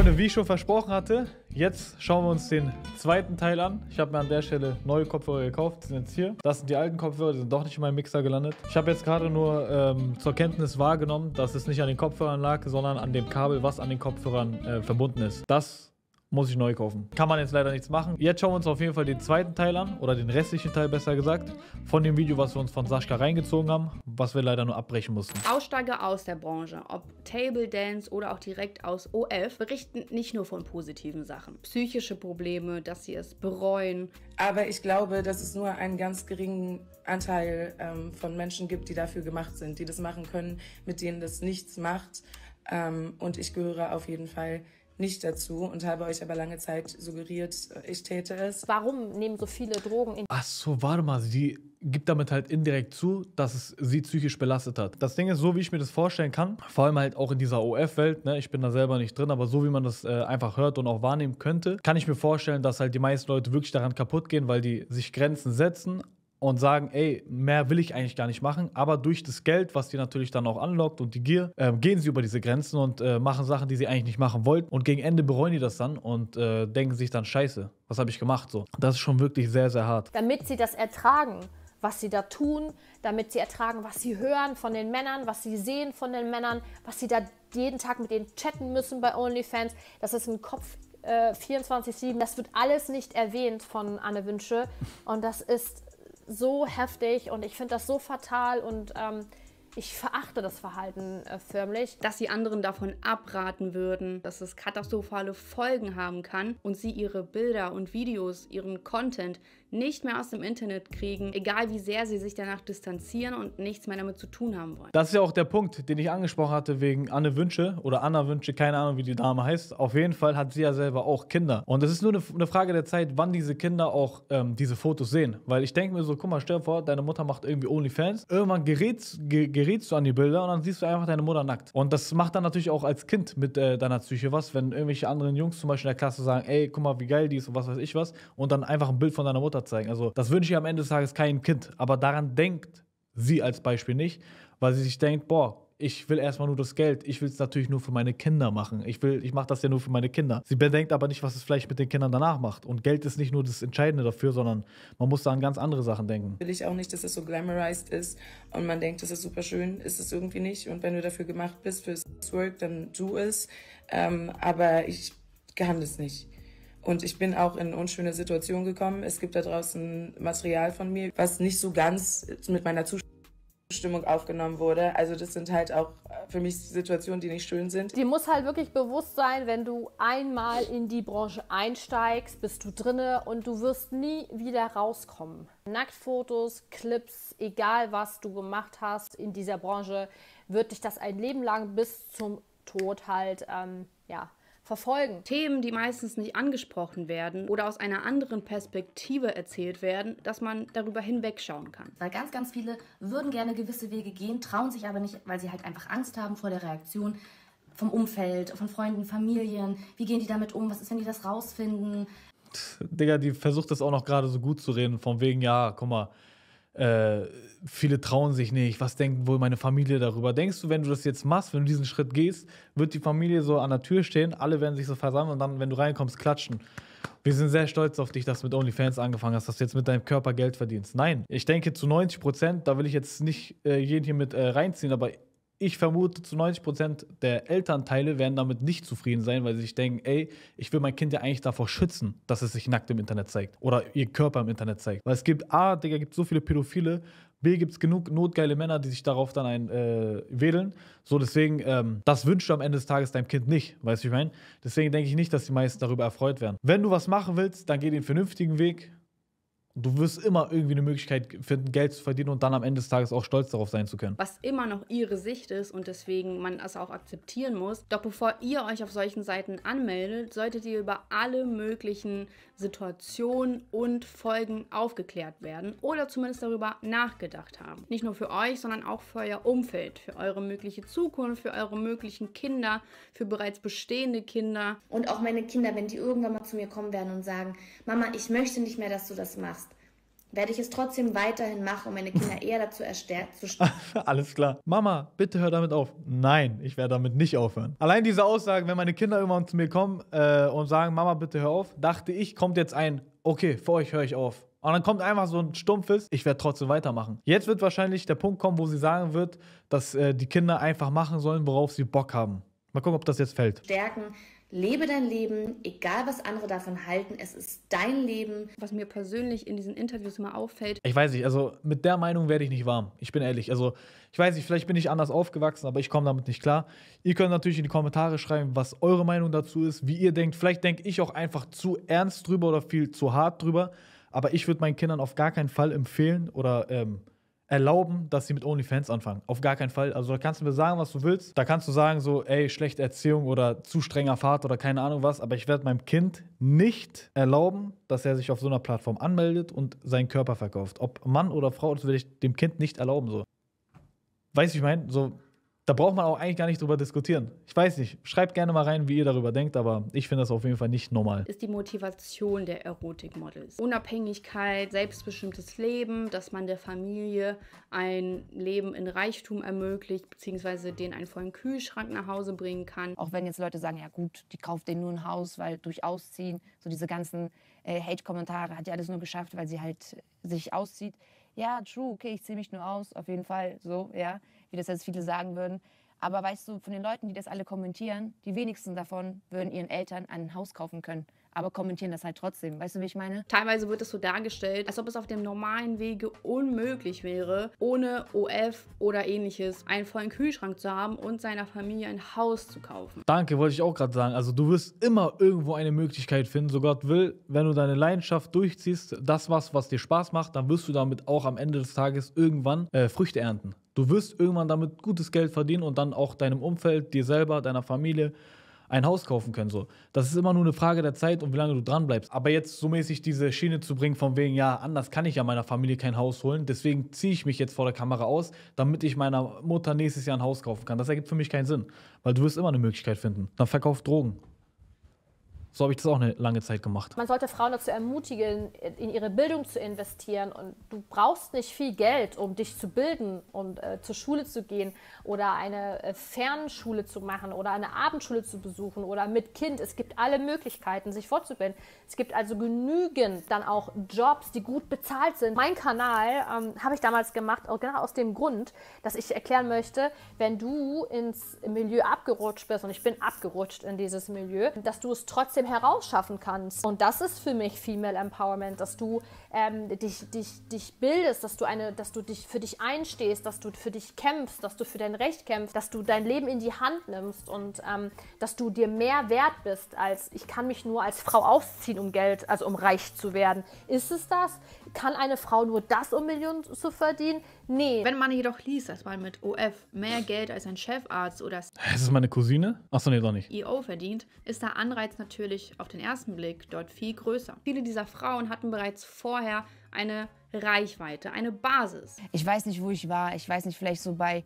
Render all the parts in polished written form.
Freunde, wie ich schon versprochen hatte, jetzt schauen wir uns den zweiten Teil an. Ich habe mir an der Stelle neue Kopfhörer gekauft, die sind jetzt hier. Das sind die alten Kopfhörer, die sind doch nicht in meinem Mixer gelandet. Ich habe jetzt gerade nur zur Kenntnis wahrgenommen, dass es nicht an den Kopfhörern lag, sondern an dem Kabel, was an den Kopfhörern verbunden ist. Das muss ich neu kaufen. Kann man jetzt leider nichts machen. Jetzt schauen wir uns auf jeden Fall den zweiten Teil an, oder den restlichen Teil besser gesagt, von dem Video, was wir uns von Sascha reingezogen haben, was wir leider nur abbrechen mussten. Aussteiger aus der Branche, ob Table Dance oder auch direkt aus OF, berichten nicht nur von positiven Sachen. Psychische Probleme, dass sie es bereuen. Aber ich glaube, dass es nur einen ganz geringen Anteil von Menschen gibt, die dafür gemacht sind, die das machen können, mit denen das nichts macht. Und ich gehöre auf jeden Fall nicht dazu und habe euch aber lange Zeit suggeriert, ich täte es. Warum nehmen so viele Drogen in... Ach so, warte mal, sie gibt damit halt indirekt zu, dass es sie psychisch belastet hat. Das Ding ist, so wie ich mir das vorstellen kann, vor allem halt auch in dieser OF-Welt, ne, ich bin da selber nicht drin, aber so wie man das einfach hört und auch wahrnehmen könnte, kann ich mir vorstellen, dass halt die meisten Leute wirklich daran kaputt gehen, weil die sich Grenzen setzen und sagen, ey, mehr will ich eigentlich gar nicht machen, aber durch das Geld, was die natürlich dann auch anlockt und die Gier, gehen sie über diese Grenzen und machen Sachen, die sie eigentlich nicht machen wollten, und gegen Ende bereuen die das dann und denken sich dann, scheiße, was habe ich gemacht? So. Das ist schon wirklich sehr, sehr hart. Damit sie das ertragen, was sie da tun, damit sie ertragen, was sie hören von den Männern, was sie sehen von den Männern, was sie da jeden Tag mit denen chatten müssen bei OnlyFans, das ist ein Kopf 24/7, das wird alles nicht erwähnt von Anne Wünsche und das ist so heftig und ich finde das so fatal und ich verachte das Verhalten förmlich. Dass sie anderen davon abraten würden, dass es katastrophale Folgen haben kann und sie ihre Bilder und Videos, ihren Content nicht mehr aus dem Internet kriegen, egal wie sehr sie sich danach distanzieren und nichts mehr damit zu tun haben wollen. Das ist ja auch der Punkt, den ich angesprochen hatte wegen Anne Wünsche oder Anna Wünsche, keine Ahnung, wie die Dame heißt. Auf jeden Fall hat sie ja selber auch Kinder. Und es ist nur eine Frage der Zeit, wann diese Kinder auch diese Fotos sehen. Weil ich denke mir so, guck mal, stell dir vor, deine Mutter macht irgendwie OnlyFans. Irgendwann gerätst du an die Bilder und dann siehst du einfach deine Mutter nackt. Und das macht dann natürlich auch als Kind mit deiner Psyche was, wenn irgendwelche anderen Jungs zum Beispiel in der Klasse sagen, ey, guck mal, wie geil die ist und was weiß ich was, und dann einfach ein Bild von deiner Mutter zeigen. Also das wünsche ich am Ende des Tages keinem Kind. Aber daran denkt sie als Beispiel nicht, weil sie sich denkt, boah, ich will erstmal nur das Geld. Ich will es natürlich nur für meine Kinder machen. Ich mache das ja nur für meine Kinder. Sie bedenkt aber nicht, was es vielleicht mit den Kindern danach macht. Und Geld ist nicht nur das Entscheidende dafür, sondern man muss da an ganz andere Sachen denken. Will ich auch nicht, dass es so glamorized ist und man denkt, das ist super schön, ist es irgendwie nicht. Und wenn du dafür gemacht bist, fürs Work, dann tu es. Aber ich kann das nicht. Und ich bin auch in unschöne Situationen gekommen. Es gibt da draußen Material von mir, was nicht so ganz mit meiner Zustimmung aufgenommen wurde. Also das sind halt auch für mich Situationen, die nicht schön sind. Dir muss halt wirklich bewusst sein, wenn du einmal in die Branche einsteigst, bist du drinne und du wirst nie wieder rauskommen. Nacktfotos, Clips, egal was du gemacht hast in dieser Branche, wird dich das ein Leben lang bis zum Tod halt, verfolgen. Themen, die meistens nicht angesprochen werden oder aus einer anderen Perspektive erzählt werden, dass man darüber hinwegschauen kann. Weil ganz, ganz viele würden gerne gewisse Wege gehen, trauen sich aber nicht, weil sie halt einfach Angst haben vor der Reaktion vom Umfeld, von Freunden, Familien. Wie gehen die damit um? Was ist, wenn die das rausfinden? Digga, die versucht das auch noch gerade so gut zu reden, von wegen, ja, guck mal, viele trauen sich nicht, was denkt wohl meine Familie darüber? Denkst du, wenn du das jetzt machst, wenn du diesen Schritt gehst, wird die Familie so an der Tür stehen, alle werden sich so versammeln und dann, wenn du reinkommst, klatschen? Wir sind sehr stolz auf dich, dass du mit OnlyFans angefangen hast, dass du jetzt mit deinem Körper Geld verdienst. Nein, ich denke zu 90%, da will ich jetzt nicht jeden hier mit reinziehen, aber ich vermute, zu 90% der Elternteile werden damit nicht zufrieden sein, weil sie sich denken, ey, ich will mein Kind ja eigentlich davor schützen, dass es sich nackt im Internet zeigt oder ihr Körper im Internet zeigt. Weil es gibt, Digga, gibt so viele Pädophile, B, gibt es genug notgeile Männer, die sich darauf dann wählen. So, deswegen, das wünschst du am Ende des Tages deinem Kind nicht, weißt du, wie ich meine? Deswegen denke ich nicht, dass die meisten darüber erfreut werden. Wenn du was machen willst, dann geh den vernünftigen Weg. Du wirst immer irgendwie eine Möglichkeit finden, Geld zu verdienen und dann am Ende des Tages auch stolz darauf sein zu können. Was immer noch ihre Sicht ist und deswegen man es auch akzeptieren muss. Doch bevor ihr euch auf solchen Seiten anmeldet, solltet ihr über alle möglichen Situationen und Folgen aufgeklärt werden oder zumindest darüber nachgedacht haben. Nicht nur für euch, sondern auch für euer Umfeld, für eure mögliche Zukunft, für eure möglichen Kinder, für bereits bestehende Kinder. Und auch meine Kinder, wenn die irgendwann mal zu mir kommen werden und sagen, Mama, ich möchte nicht mehr, dass du das machst, werde ich es trotzdem weiterhin machen, um meine Kinder eher dazu zu Alles klar. Mama, bitte hör damit auf. Nein, ich werde damit nicht aufhören. Allein diese Aussagen, wenn meine Kinder irgendwann zu mir kommen und sagen, Mama, bitte hör auf, dachte ich, kommt jetzt ein, okay, für euch höre ich auf. Und dann kommt einfach so ein stumpfes, ich werde trotzdem weitermachen. Jetzt wird wahrscheinlich der Punkt kommen, wo sie sagen wird, dass die Kinder einfach machen sollen, worauf sie Bock haben. Mal gucken, ob das jetzt fällt. stärken. Lebe dein Leben, egal was andere davon halten. Es ist dein Leben. Was mir persönlich in diesen Interviews immer auffällt, Ich weiß nicht, also mit der Meinung werde ich nicht warm. Ich bin ehrlich. Also ich weiß nicht, vielleicht bin ich anders aufgewachsen, aber ich komme damit nicht klar. Ihr könnt natürlich in die Kommentare schreiben, was eure Meinung dazu ist, wie ihr denkt. Vielleicht denke ich auch einfach zu ernst drüber oder viel zu hart drüber. Aber ich würde meinen Kindern auf gar keinen Fall empfehlen oder erlauben, dass sie mit OnlyFans anfangen. Auf gar keinen Fall. Also da kannst du mir sagen, was du willst. Da kannst du sagen so, ey, schlechte Erziehung oder zu strenger Vater oder keine Ahnung was. Aber ich werde meinem Kind nicht erlauben, dass er sich auf so einer Plattform anmeldet und seinen Körper verkauft. Ob Mann oder Frau, das würde ich dem Kind nicht erlauben. So. Weißt du, ich meine, so, da braucht man auch eigentlich gar nicht drüber diskutieren. Ich weiß nicht. Schreibt gerne mal rein, wie ihr darüber denkt, aber ich finde das auf jeden Fall nicht normal. ist die Motivation der Erotikmodels. Unabhängigkeit, selbstbestimmtes Leben, dass man der Familie ein Leben in Reichtum ermöglicht, beziehungsweise denen einen vollen Kühlschrank nach Hause bringen kann. Auch wenn jetzt Leute sagen, ja gut, die kauft denen nur ein Haus, weil durch Ausziehen, so diese ganzen Hate-Kommentare, hat die alles nur geschafft, weil sie halt sich auszieht. Ja, true, okay, ich ziehe mich nur aus, auf jeden Fall, so, ja, wie das jetzt viele sagen würden. Aber weißt du, von den Leuten, die das alle kommentieren, die wenigsten davon würden ihren Eltern ein Haus kaufen können, aber kommentieren das halt trotzdem. Weißt du, wie ich meine? Teilweise wird es so dargestellt, als ob es auf dem normalen Wege unmöglich wäre, ohne OF oder ähnliches einen vollen Kühlschrank zu haben und seiner Familie ein Haus zu kaufen. Danke, wollte ich auch gerade sagen. Also du wirst immer irgendwo eine Möglichkeit finden, so Gott will, wenn du deine Leidenschaft durchziehst, das was dir Spaß macht, dann wirst du damit auch am Ende des Tages irgendwann Früchte ernten. Du wirst irgendwann damit gutes Geld verdienen und dann auch deinem Umfeld, dir selber, deiner Familie ein Haus kaufen können. So. Das ist immer nur eine Frage der Zeit und wie lange du dran bleibst. Aber jetzt so mäßig diese Schiene zu bringen von wegen, ja, anders kann ich ja meiner Familie kein Haus holen, deswegen ziehe ich mich jetzt vor der Kamera aus, damit ich meiner Mutter nächstes Jahr ein Haus kaufen kann. Das ergibt für mich keinen Sinn, weil du wirst immer eine Möglichkeit finden. Dann verkauf Drogen. So habe ich das auch eine lange Zeit gemacht. Man sollte Frauen dazu ermutigen, in ihre Bildung zu investieren. Und du brauchst nicht viel Geld, um dich zu bilden und zur Schule zu gehen oder eine Fernschule zu machen oder eine Abendschule zu besuchen oder mit Kind. Es gibt alle Möglichkeiten, sich fortzubilden. Es gibt also genügend dann auch Jobs, die gut bezahlt sind. Mein Kanal habe ich damals gemacht, auch genau aus dem Grund, dass ich erklären möchte, wenn du ins Milieu abgerutscht bist, und ich bin abgerutscht in dieses Milieu, dass du es trotzdem herausschaffen kannst. Und das ist für mich Female Empowerment, dass du dich bildest, dass du dich für dich einstehst, dass du für dich kämpfst, dass du für dein Recht kämpfst, dass du dein Leben in die Hand nimmst und dass du dir mehr wert bist, als ich kann mich nur als Frau ausziehen, um Geld, also um reich zu werden. Ist es das? Kann eine Frau nur das, um Millionen zu verdienen? Nee. Wenn man jedoch liest, dass man mit OF mehr Geld als ein Chefarzt oder Ist das meine Cousine? Achso, nee, doch nicht. CEO verdient, ist der Anreiz natürlich auf den ersten Blick dort viel größer. Viele dieser Frauen hatten bereits vorher eine Reichweite, eine Basis. Ich weiß nicht, wo ich war. Ich weiß nicht, vielleicht so bei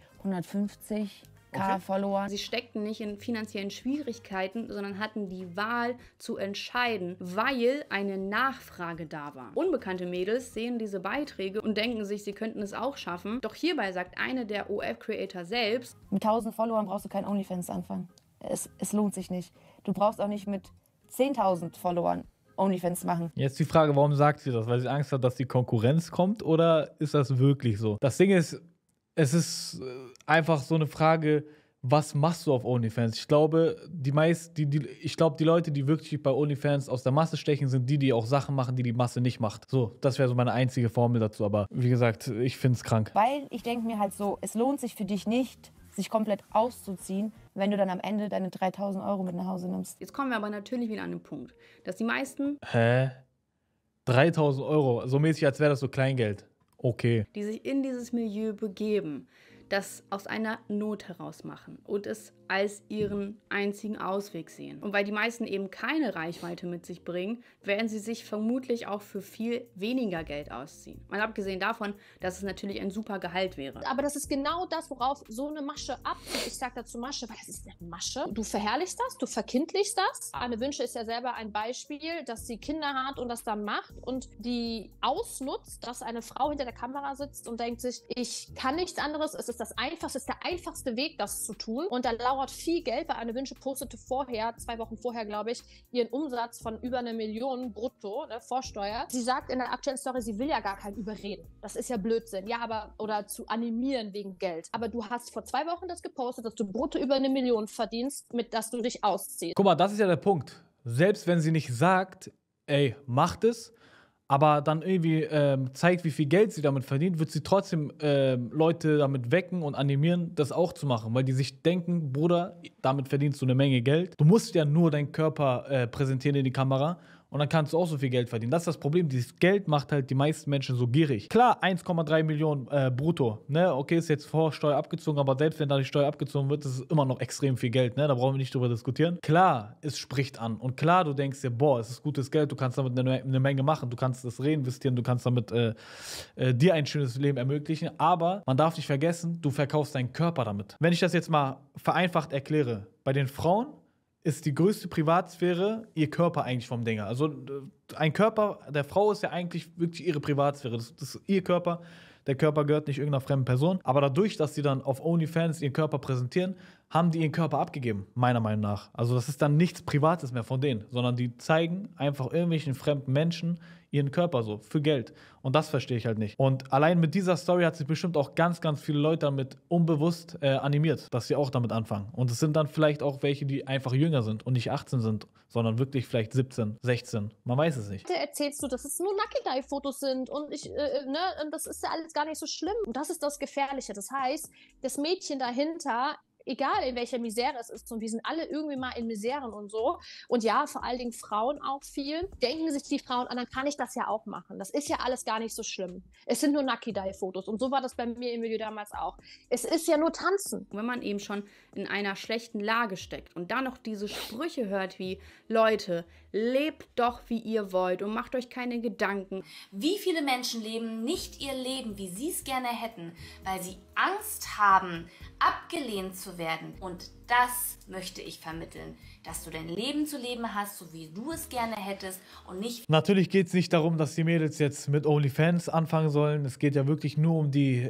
150.000 Follower. Sie steckten nicht in finanziellen Schwierigkeiten, sondern hatten die Wahl zu entscheiden, weil eine Nachfrage da war. Unbekannte Mädels sehen diese Beiträge und denken sich, sie könnten es auch schaffen. Doch hierbei sagt eine der OF-Creator selbst: Mit 1000 Followern brauchst du kein OnlyFans anfangen. Es lohnt sich nicht. Du brauchst auch nicht mit 10.000 Followern OnlyFans machen. Jetzt die Frage, warum sagt sie das? Weil sie Angst hat, dass die Konkurrenz kommt, oder ist das wirklich so? Das Ding ist, es ist einfach so eine Frage, was machst du auf OnlyFans? Ich glaube, die Leute, die wirklich bei OnlyFans aus der Masse stechen, sind die auch Sachen machen, die die Masse nicht macht. So, das wäre so meine einzige Formel dazu. Aber wie gesagt, ich finde es krank. Weil ich denke mir halt so, es lohnt sich für dich nicht, sich komplett auszuziehen, wenn du dann am Ende deine 3.000 Euro mit nach Hause nimmst. Jetzt kommen wir aber natürlich wieder an den Punkt, dass die meisten, 3.000 Euro, so mäßig, als wäre das so Kleingeld. Okay. die sich in dieses Milieu begeben, das aus einer Not heraus machen und es als ihren einzigen Ausweg sehen. Und weil die meisten eben keine Reichweite mit sich bringen, werden sie sich vermutlich auch für viel weniger Geld ausziehen. Mal abgesehen davon, dass es natürlich ein super Gehalt wäre. Aber das ist genau das, worauf so eine Masche abzielt. Ich sage dazu Masche, weil das ist eine Masche. Du verherrlichst das, du verkindlichst das. Anne Wünsche ist ja selber ein Beispiel, dass sie Kinder hat und das dann macht und die ausnutzt, dass eine Frau hinter der Kamera sitzt und denkt sich, ich kann nichts anderes, es ist das Einfachste, es ist der einfachste Weg, das zu tun. Und da lauert viel Geld, weil Anne Wünsche postete vorher, 2 Wochen vorher, glaube ich, ihren Umsatz von über 1 Million brutto, ne, vor Steuer. Sie sagt in der aktuellen Story, sie will ja gar keinen überreden. Das ist ja Blödsinn. Ja, aber, oder zu animieren wegen Geld. Aber du hast vor 2 Wochen das gepostet, dass du brutto über 1 Million verdienst, mit dass du dich ausziehst. Guck mal, das ist ja der Punkt. Selbst wenn sie nicht sagt, ey, macht es, aber dann irgendwie zeigt, wie viel Geld sie damit verdient, wird sie trotzdem Leute damit wecken und animieren, das auch zu machen. Weil die sich denken, Bruder, damit verdienst du eine Menge Geld. Du musst ja nur deinen Körper präsentieren in die Kamera und dann kannst du auch so viel Geld verdienen. Das ist das Problem. Dieses Geld macht halt die meisten Menschen so gierig. Klar, 1,3 Millionen brutto. Ne? Okay, ist jetzt vor Steuer abgezogen, aber selbst wenn da die Steuer abgezogen wird, ist es immer noch extrem viel Geld. Ne? Da brauchen wir nicht drüber diskutieren. Klar, es spricht an. Und klar, du denkst dir, boah, es ist gutes Geld, du kannst damit eine Menge machen. Du kannst das reinvestieren, du kannst damit dir ein schönes Leben ermöglichen. Aber man darf nicht vergessen, du verkaufst deinen Körper damit. Wenn ich das jetzt mal vereinfacht erkläre, bei den Frauen ist die größte Privatsphäre ihr Körper eigentlich vom Dinger. Also ein Körper der Frau ist ja eigentlich wirklich ihre Privatsphäre. Das ist ihr Körper. Der Körper gehört nicht irgendeiner fremden Person. Aber dadurch, dass sie dann auf OnlyFans ihren Körper präsentieren, haben die ihren Körper abgegeben, meiner Meinung nach. Also das ist dann nichts Privates mehr von denen, sondern die zeigen einfach irgendwelchen fremden Menschen ihren Körper so, für Geld. Und das verstehe ich halt nicht. Und allein mit dieser Story hat sich bestimmt auch ganz, ganz viele Leute damit unbewusst animiert, dass sie auch damit anfangen. Und es sind dann vielleicht auch welche, die einfach jünger sind und nicht 18 sind, sondern wirklich vielleicht 17, 16. Man weiß es nicht. Erzählst du, dass es nur Nackedei-Fotos sind und und das ist ja alles gar nicht so schlimm. Und das ist das Gefährliche. Das heißt, das Mädchen dahinter, egal in welcher Misere es ist, und wir sind alle irgendwie mal in Miseren und so. Und ja, vor allen Dingen Frauen auch viel. Denken sich die Frauen, dann kann ich das ja auch machen. Das ist ja alles gar nicht so schlimm. Es sind nur Nackedei-Fotos. Und so war das bei mir im Video damals auch. Es ist ja nur Tanzen. Wenn man eben schon in einer schlechten Lage steckt und dann noch diese Sprüche hört wie, Leute, lebt doch, wie ihr wollt und macht euch keine Gedanken. Wie viele Menschen leben nicht ihr Leben, wie sie es gerne hätten, weil sie Angst haben, abgelehnt zu werden. Und das möchte ich vermitteln, dass du dein Leben zu leben hast, so wie du es gerne hättest und nicht... Natürlich geht es nicht darum, dass die Mädels jetzt mit OnlyFans anfangen sollen. Es geht ja wirklich nur um die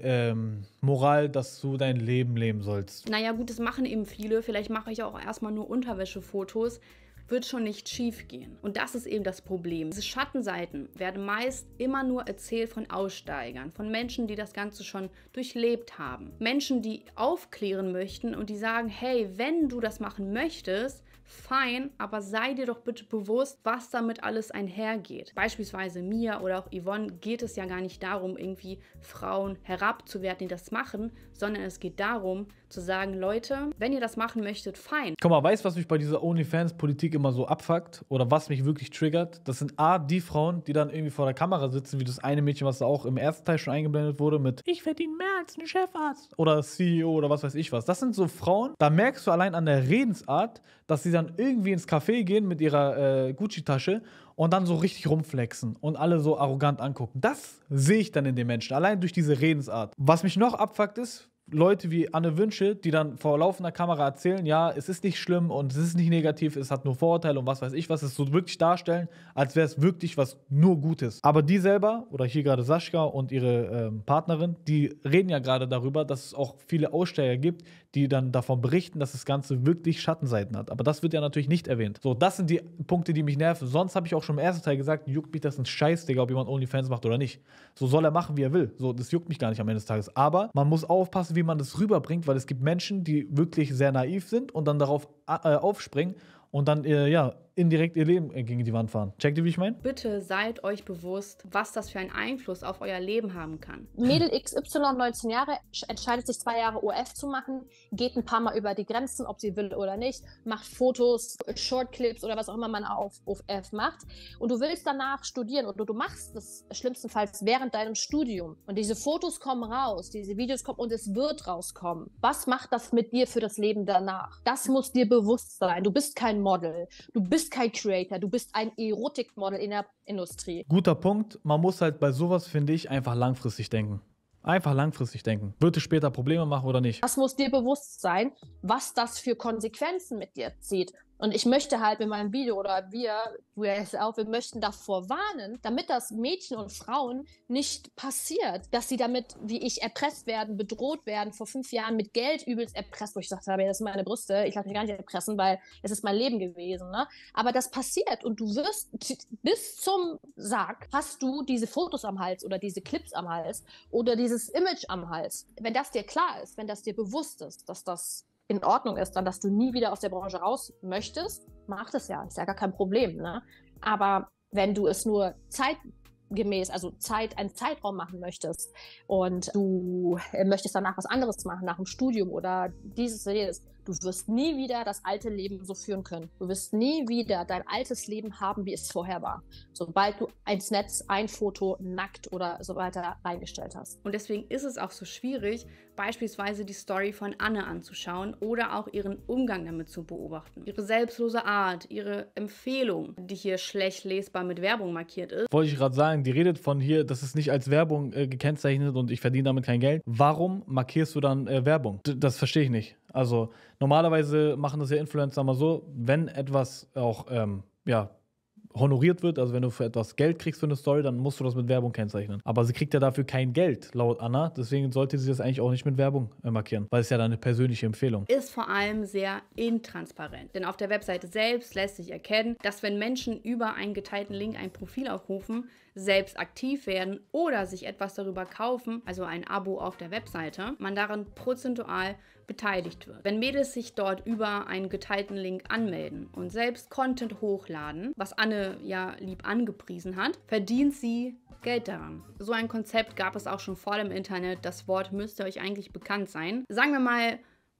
Moral, dass du dein Leben leben sollst. Naja gut, das machen eben viele. Vielleicht mache ich auch erstmal nur Unterwäschefotos. Wird schon nicht schief gehen. Und das ist eben das Problem. Diese Schattenseiten werden meist immer nur erzählt von Aussteigern, von Menschen, die das Ganze schon durchlebt haben. Menschen, die aufklären möchten und die sagen, hey, wenn du das machen möchtest, fein, aber sei dir doch bitte bewusst, was damit alles einhergeht. Beispielsweise mir oder auch Yvonne geht es ja gar nicht darum, irgendwie Frauen herabzuwerten, die das machen, sondern es geht darum, zu sagen, Leute, wenn ihr das machen möchtet, fein. Guck mal, weißt du, was mich bei dieser OnlyFans-Politik immer so abfuckt oder was mich wirklich triggert? Das sind A, die Frauen, die dann irgendwie vor der Kamera sitzen, wie das eine Mädchen, was da auch im ersten Teil schon eingeblendet wurde mit ich verdiene mehr als ein Chefarzt oder CEO oder was weiß ich was. Das sind so Frauen, da merkst du allein an der Redensart, dass sie dann irgendwie ins Café gehen mit ihrer Gucci-Tasche und dann so richtig rumflexen und alle so arrogant angucken. Das sehe ich dann in den Menschen, allein durch diese Redensart. Was mich noch abfuckt ist, Leute wie Anne Wünsche, die dann vor laufender Kamera erzählen, ja, es ist nicht schlimm und es ist nicht negativ, es hat nur Vorurteile und was weiß ich was, es so wirklich darstellen, als wäre es wirklich was nur Gutes. Aber die selber, oder hier gerade Sascha und ihre Partnerin, die reden ja gerade darüber, dass es auch viele Aussteiger gibt, die dann davon berichten, dass das Ganze wirklich Schattenseiten hat. Aber das wird ja natürlich nicht erwähnt. So, das sind die Punkte, die mich nerven. Sonst habe ich auch schon im ersten Teil gesagt, juckt mich das ein Scheiß, Digga, ob jemand OnlyFans macht oder nicht. So soll er machen, wie er will. So, das juckt mich gar nicht am Ende des Tages. Aber man muss aufpassen, wie man das rüberbringt, weil es gibt Menschen, die wirklich sehr naiv sind und dann darauf aufspringen und dann, indirekt ihr Leben gegen die Wand fahren. Checkt ihr, wie ich meine? Bitte seid euch bewusst, was das für einen Einfluss auf euer Leben haben kann. Mädel XY, 19 Jahre, entscheidet sich 2 Jahre OF zu machen, geht ein paar Mal über die Grenzen, ob sie will oder nicht, macht Fotos, Shortclips oder was auch immer man auf OF macht. Und du willst danach studieren oder du machst das schlimmstenfalls während deinem Studium. Und diese Fotos kommen raus, diese Videos kommen und es wird rauskommen. Was macht das mit dir für das Leben danach? Das muss dir bewusst sein. Du bist kein Model, du bist kein Creator, du bist ein Erotikmodel in der Industrie. Guter Punkt. Man muss halt bei sowas, finde ich, einfach langfristig denken. Einfach langfristig denken. Wird es später Probleme machen oder nicht? Das muss dir bewusst sein, was das für Konsequenzen mit dir zieht. Und ich möchte halt mit meinem Video oder wir möchten davor warnen, damit das Mädchen und Frauen nicht passiert, dass sie damit, wie ich, erpresst werden, bedroht werden, vor 5 Jahren mit Geld übelst erpresst, wo ich gesagt habe, das sind meine Brüste, ich lasse mich gar nicht erpressen, weil es ist mein Leben gewesen. Ne? Aber das passiert und du wirst bis zum Sarg, hast du diese Fotos am Hals oder diese Clips am Hals oder dieses Image am Hals. Wenn das dir klar ist, wenn das dir bewusst ist, dass das in Ordnung ist, dann, dass du nie wieder aus der Branche raus möchtest, mach das ja. Ist ja gar kein Problem. Ne? Aber wenn du es nur zeitgemäß, also einen Zeitraum machen möchtest und du möchtest danach was anderes machen, nach dem Studium oder dieses oder jenes, du wirst nie wieder das alte Leben so führen können. Du wirst nie wieder dein altes Leben haben, wie es vorher war. Sobald du ins Netz ein Foto nackt oder so weiter reingestellt hast. Und deswegen ist es auch so schwierig, beispielsweise die Story von Anne anzuschauen oder auch ihren Umgang damit zu beobachten. Ihre selbstlose Art, ihre Empfehlung, die hier schlecht lesbar mit Werbung markiert ist. Wollte ich gerade sagen, die redet von hier, das ist nicht als Werbung gekennzeichnet und ich verdiene damit kein Geld. Warum markierst du dann Werbung? Das verstehe ich nicht. Also normalerweise machen das ja Influencer mal so, wenn etwas auch honoriert wird, also wenn du für etwas Geld kriegst für eine Story, dann musst du das mit Werbung kennzeichnen. Aber sie kriegt ja dafür kein Geld, laut Anna. Deswegen sollte sie das eigentlich auch nicht mit Werbung markieren, weil es ja dann eine persönliche Empfehlung ist. Vor allem sehr intransparent. Denn auf der Webseite selbst lässt sich erkennen, dass wenn Menschen über einen geteilten Link ein Profil aufrufen, selbst aktiv werden oder sich etwas darüber kaufen, also ein Abo auf der Webseite, man daran prozentual beteiligt wird. Wenn Mädels sich dort über einen geteilten Link anmelden und selbst Content hochladen, was Anne ja lieb angepriesen hat, verdient sie Geld daran. So ein Konzept gab es auch schon vor dem Internet. Das Wort müsste euch eigentlich bekannt sein. Sagen wir mal,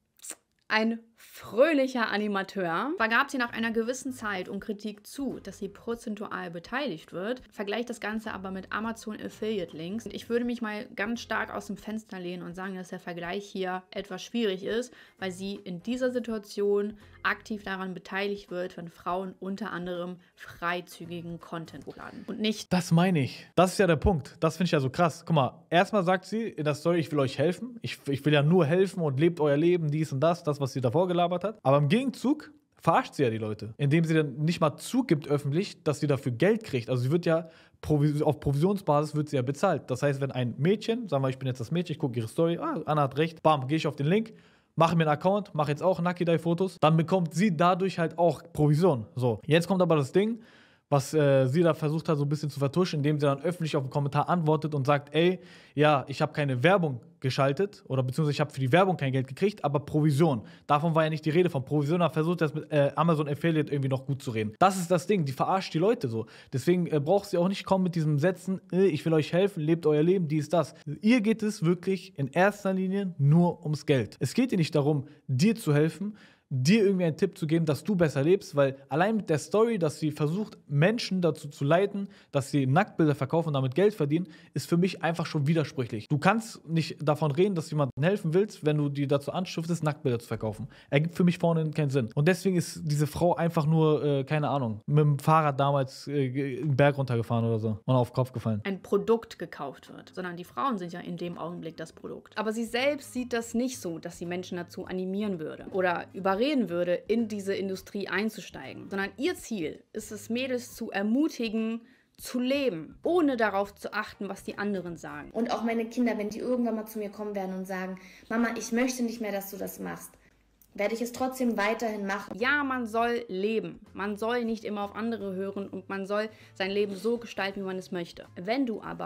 ein fröhlicher Animateur vergab sie nach einer gewissen Zeit und Kritik zu, dass sie prozentual beteiligt wird, vergleicht das Ganze aber mit Amazon Affiliate Links. Ich würde mich mal ganz stark aus dem Fenster lehnen und sagen, dass der Vergleich hier etwas schwierig ist, weil sie in dieser Situation aktiv daran beteiligt wird, wenn Frauen unter anderem freizügigen Content hochladen und nicht. Das meine ich. Das ist ja der Punkt. Das finde ich ja so krass. Guck mal, erstmal sagt sie in der Story, ich will euch helfen. Ich will ja nur helfen und lebt euer Leben, dies und das, was sie davor gelabert hat. Aber im Gegenzug verarscht sie ja die Leute, indem sie dann nicht mal zugibt öffentlich, dass sie dafür Geld kriegt. Also sie wird ja auf Provisionsbasis wird sie ja bezahlt. Das heißt, wenn ein Mädchen, sagen wir, ich bin jetzt das Mädchen, ich gucke ihre Story, Anna hat recht, bam, gehe ich auf den Link, mache mir einen Account, mache jetzt auch Nakidai-Fotos, dann bekommt sie dadurch halt auch Provision. So, jetzt kommt aber das Ding, was sie da versucht hat, so ein bisschen zu vertuschen, indem sie dann öffentlich auf einen Kommentar antwortet und sagt, ey, ja, ich habe keine Werbung geschaltet oder beziehungsweise ich habe für die Werbung kein Geld gekriegt, aber Provision. Davon war ja nicht die Rede. Von Provision, da versucht das mit Amazon Affiliate irgendwie noch gut zu reden. Das ist das Ding, die verarscht die Leute so. Deswegen braucht sie auch nicht kommen mit diesem Sätzen, ich will euch helfen, lebt euer Leben, dies, das. Ihr geht es wirklich in erster Linie nur ums Geld. Es geht ihr nicht darum, dir zu helfen, dir irgendwie einen Tipp zu geben, dass du besser lebst, weil allein mit der Story, dass sie versucht, Menschen dazu zu leiten, dass sie Nacktbilder verkaufen und damit Geld verdienen, ist für mich einfach schon widersprüchlich. Du kannst nicht davon reden, dass du jemandem helfen willst, wenn du die dazu anstiftest, Nacktbilder zu verkaufen. Ergibt für mich vorne keinen Sinn. Und deswegen ist diese Frau einfach nur, keine Ahnung, mit dem Fahrrad damals einen Berg runtergefahren oder so und auf den Kopf gefallen. Ein Produkt gekauft wird, sondern die Frauen sind ja in dem Augenblick das Produkt. Aber sie selbst sieht das nicht so, dass sie Menschen dazu animieren würde oder überreden würde, in diese Industrie einzusteigen, sondern ihr Ziel ist es, Mädels zu ermutigen, zu leben, ohne darauf zu achten, was die anderen sagen. Und auch meine Kinder, wenn die irgendwann mal zu mir kommen werden und sagen, Mama, ich möchte nicht mehr, dass du das machst, werde ich es trotzdem weiterhin machen. Ja, man soll leben. Man soll nicht immer auf andere hören und man soll sein Leben so gestalten, wie man es möchte. Wenn du aber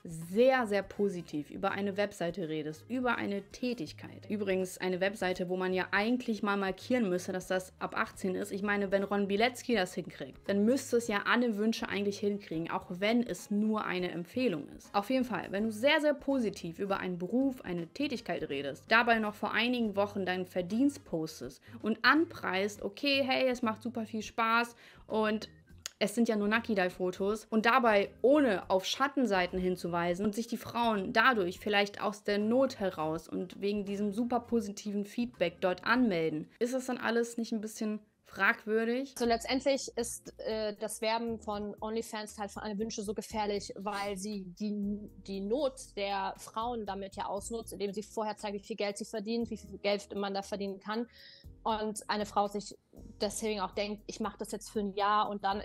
sehr, sehr positiv über eine Webseite redest, über eine Tätigkeit. Übrigens eine Webseite, wo man ja eigentlich mal markieren müsste, dass das ab 18 ist. Ich meine, wenn Ron Bilecki das hinkriegt, dann müsste es ja Anne Wünsche eigentlich hinkriegen, auch wenn es nur eine Empfehlung ist. Auf jeden Fall, wenn du sehr, sehr positiv über einen Beruf, eine Tätigkeit redest, dabei noch vor einigen Wochen deinen Verdienst postest und anpreist, okay, hey, es macht super viel Spaß und es sind ja nur Nakidai-Fotos und dabei ohne auf Schattenseiten hinzuweisen und sich die Frauen dadurch vielleicht aus der Not heraus und wegen diesem super positiven Feedback dort anmelden, ist das dann alles nicht ein bisschen fragwürdig? So letztendlich ist das Werben von OnlyFans halt von Anne Wünsche so gefährlich, weil sie die Not der Frauen damit ja ausnutzt, indem sie vorher zeigt, wie viel Geld sie verdient, wie viel Geld man da verdienen kann. Und eine Frau sich deswegen auch denkt, ich mache das jetzt für ein Jahr und dann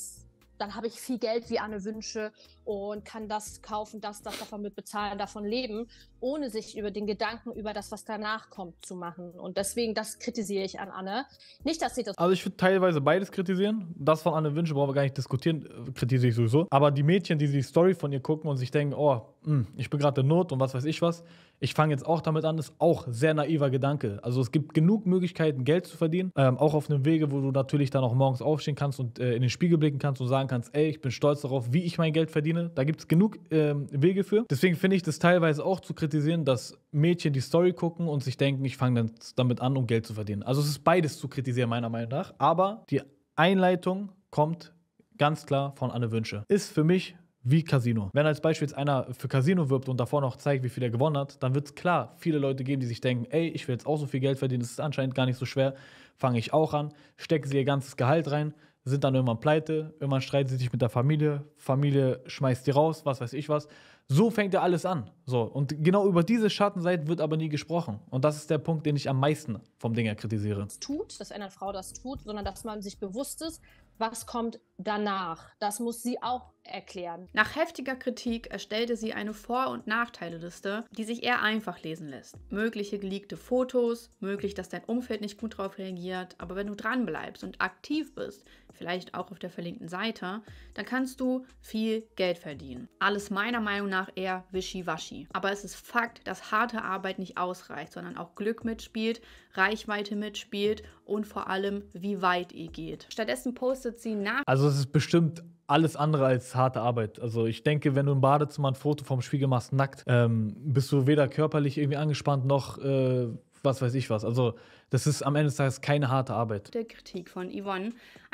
habe ich viel Geld wie Anne Wünsche und kann das kaufen, das davon mit bezahlen, davon leben, ohne sich über den Gedanken über das, was danach kommt, zu machen. Und deswegen, das kritisiere ich an Anne. Nicht, dass sie das... Also ich würde teilweise beides kritisieren. Das von Anne Wünsche brauchen wir gar nicht diskutieren, kritisiere ich sowieso. Aber die Mädchen, die die Story von ihr gucken und sich denken, oh, ich bin gerade in Not und was weiß ich was, ich fange jetzt auch damit an, ist auch sehr naiver Gedanke. Also es gibt genug Möglichkeiten, Geld zu verdienen, auch auf einem Wege, wo du natürlich dann auch morgens aufstehen kannst und in den Spiegel blicken kannst und sagen kannst, ey, ich bin stolz darauf, wie ich mein Geld verdiene. Da gibt es genug Wege für. Deswegen finde ich das teilweise auch zu kritisieren, dass Mädchen die Story gucken und sich denken, ich fange dann damit an, um Geld zu verdienen. Also es ist beides zu kritisieren, meiner Meinung nach. Aber die Einleitung kommt ganz klar von Anne Wünsche. Ist für mich wie Casino. Wenn als Beispiel jetzt einer für Casino wirbt und davor noch zeigt, wie viel er gewonnen hat, dann wird es klar viele Leute geben, die sich denken, ey, ich will jetzt auch so viel Geld verdienen, das ist anscheinend gar nicht so schwer, fange ich auch an, stecken sie ihr ganzes Gehalt rein, sind dann irgendwann pleite, irgendwann streiten sie sich mit der Familie, Familie schmeißt die raus, was weiß ich was. So fängt ja alles an. So, und genau über diese Schattenseite wird aber nie gesprochen. Und das ist der Punkt, den ich am meisten vom Ding her kritisiere. Dass eine Frau das tut, sondern dass man sich bewusst ist, was kommt danach. Das muss sie auch erklären. Nach heftiger Kritik erstellte sie eine Vor- und Nachteile-Liste, die sich eher einfach lesen lässt. Mögliche geleakte Fotos, möglich, dass dein Umfeld nicht gut darauf reagiert, aber wenn du dran bleibst und aktiv bist, vielleicht auch auf der verlinkten Seite, dann kannst du viel Geld verdienen. Alles meiner Meinung nach eher wischiwaschi. Aber es ist Fakt, dass harte Arbeit nicht ausreicht, sondern auch Glück mitspielt, Reichweite mitspielt und vor allem, wie weit ihr geht. Stattdessen postet sie nach... Also es ist bestimmt alles andere als harte Arbeit. Also ich denke, wenn du im Badezimmer ein Foto vom Spiegel machst, nackt, bist du weder körperlich irgendwie angespannt, noch was weiß ich was. Also das ist am Ende des Tages keine harte Arbeit. Der Kritik von Yvonne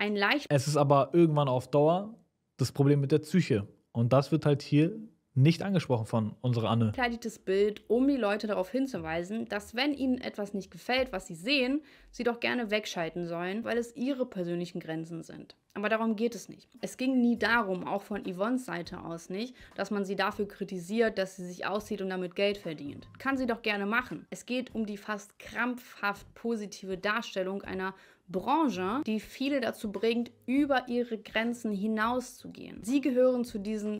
Es ist aber irgendwann auf Dauer das Problem mit der Psyche. Und das wird halt hier nicht angesprochen von unserer Anne. Verkleidetes Bild, um die Leute darauf hinzuweisen, dass wenn ihnen etwas nicht gefällt, was sie sehen, sie doch gerne wegschalten sollen, weil es ihre persönlichen Grenzen sind. Aber darum geht es nicht. Es ging nie darum, auch von Yvonnes Seite aus nicht, dass man sie dafür kritisiert, dass sie sich auszieht und damit Geld verdient. Kann sie doch gerne machen. Es geht um die fast krampfhaft positive Darstellung einer Branche, die viele dazu bringt, über ihre Grenzen hinauszugehen. Sie gehören zu diesen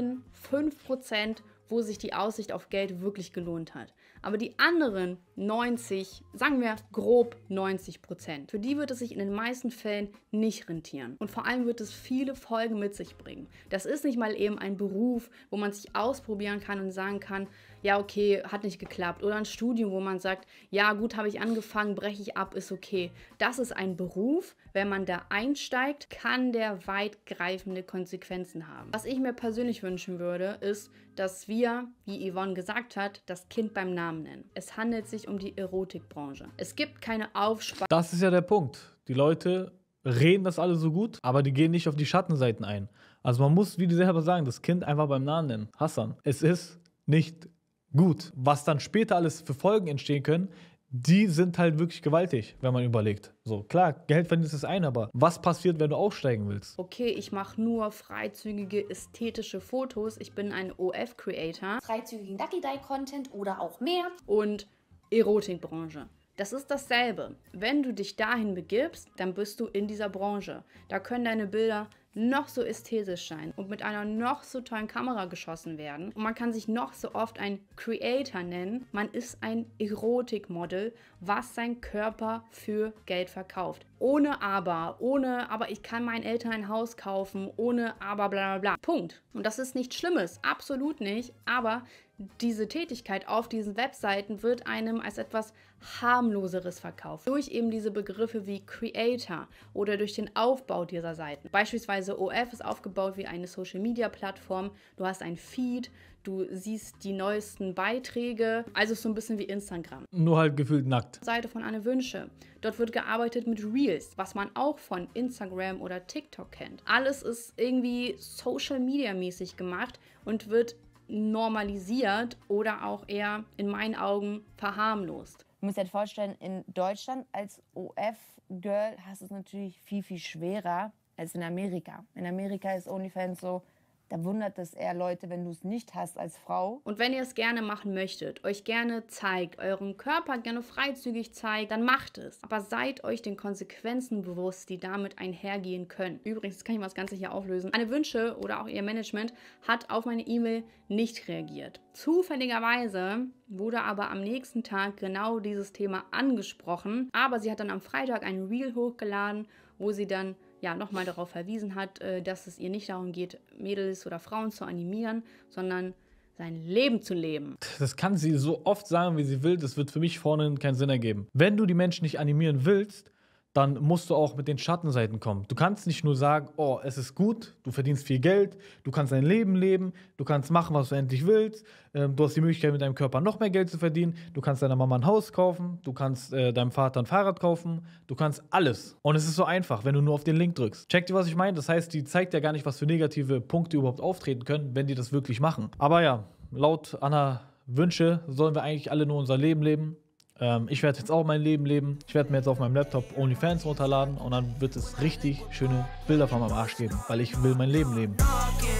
5%, wo sich die Aussicht auf Geld wirklich gelohnt hat. Aber die anderen 90, sagen wir grob 90%, für die wird es sich in den meisten Fällen nicht rentieren. Und vor allem wird es viele Folgen mit sich bringen. Das ist nicht mal eben ein Beruf, wo man sich ausprobieren kann und sagen kann, ja okay, hat nicht geklappt. Oder ein Studium, wo man sagt, ja gut, habe ich angefangen, breche ich ab, ist okay. Das ist ein Beruf, wenn man da einsteigt, kann der weitgreifende Konsequenzen haben. Was ich mir persönlich wünschen würde, ist, dass wir, wie Yvonne gesagt hat, das Kind beim Namen nennen. Es handelt sich um die Erotikbranche. Es gibt keine Aufspannung. Das ist ja der Punkt. Die Leute reden das alle so gut, aber die gehen nicht auf die Schattenseiten ein. Also man muss, wie die selber sagen, das Kind einfach beim Namen nennen. Hassan, es ist nicht gut. Was dann später alles für Folgen entstehen können, die sind halt wirklich gewaltig, wenn man überlegt. So, klar, Geld verdienen ist das eine, aber was passiert, wenn du aufsteigen willst? Okay, ich mache nur freizügige, ästhetische Fotos. Ich bin ein OF-Creator. Freizügigen Ducky-Dye-Content oder auch mehr. Und Erotikbranche. Das ist dasselbe. Wenn du dich dahin begibst, dann bist du in dieser Branche. Da können deine Bilder noch so ästhetisch sein und mit einer noch so tollen Kamera geschossen werden. Und man kann sich noch so oft ein Creator nennen. Man ist ein Erotikmodel, was sein Körper für Geld verkauft. Ohne aber ich kann meinen Eltern ein Haus kaufen, ohne aber bla bla bla. Punkt. Und das ist nichts Schlimmes, absolut nicht, aber diese Tätigkeit auf diesen Webseiten wird einem als etwas harmloseres verkauft. Durch eben diese Begriffe wie Creator oder durch den Aufbau dieser Seiten. Beispielsweise OF ist aufgebaut wie eine Social-Media-Plattform. Du hast ein Feed, du siehst die neuesten Beiträge, also so ein bisschen wie Instagram. Nur halt gefühlt nackt. Seite von Anne Wünsche. Dort wird gearbeitet mit Reels, was man auch von Instagram oder TikTok kennt. Alles ist irgendwie Social-Media-mäßig gemacht und wird normalisiert oder auch eher in meinen Augen verharmlost. Du musst dir halt vorstellen, in Deutschland als OF-Girl hast du es natürlich viel, viel schwerer als in Amerika. In Amerika ist OnlyFans so, da wundert es eher Leute, wenn du es nicht hast als Frau. Und wenn ihr es gerne machen möchtet, euch gerne zeigt, euren Körper gerne freizügig zeigt, dann macht es. Aber seid euch den Konsequenzen bewusst, die damit einhergehen können. Übrigens, jetzt kann ich mal das Ganze hier auflösen. Anne Wünsche oder auch ihr Management hat auf meine E-Mail nicht reagiert. Zufälligerweise wurde aber am nächsten Tag genau dieses Thema angesprochen. Aber sie hat dann am Freitag ein Reel hochgeladen, wo sie dann nochmal darauf verwiesen hat, dass es ihr nicht darum geht, Mädels oder Frauen zu animieren, sondern sein Leben zu leben. Das kann sie so oft sagen, wie sie will. Das wird für mich vorne keinen Sinn ergeben. Wenn du die Menschen nicht animieren willst, dann musst du auch mit den Schattenseiten kommen. Du kannst nicht nur sagen, oh, es ist gut, du verdienst viel Geld, du kannst dein Leben leben, du kannst machen, was du endlich willst, du hast die Möglichkeit, mit deinem Körper noch mehr Geld zu verdienen, du kannst deiner Mama ein Haus kaufen, du kannst deinem Vater ein Fahrrad kaufen, du kannst alles. Und es ist so einfach, wenn du nur auf den Link drückst. Checkt ihr, was ich meine? Das heißt, die zeigt ja gar nicht, was für negative Punkte überhaupt auftreten können, wenn die das wirklich machen. Aber ja, laut Anna Wünsche sollen wir eigentlich alle nur unser Leben leben. Ich werde jetzt auch mein Leben leben. Ich werde mir jetzt auf meinem Laptop OnlyFans runterladen und dann wird es richtig schöne Bilder von meinem Arsch geben, weil ich will mein Leben leben.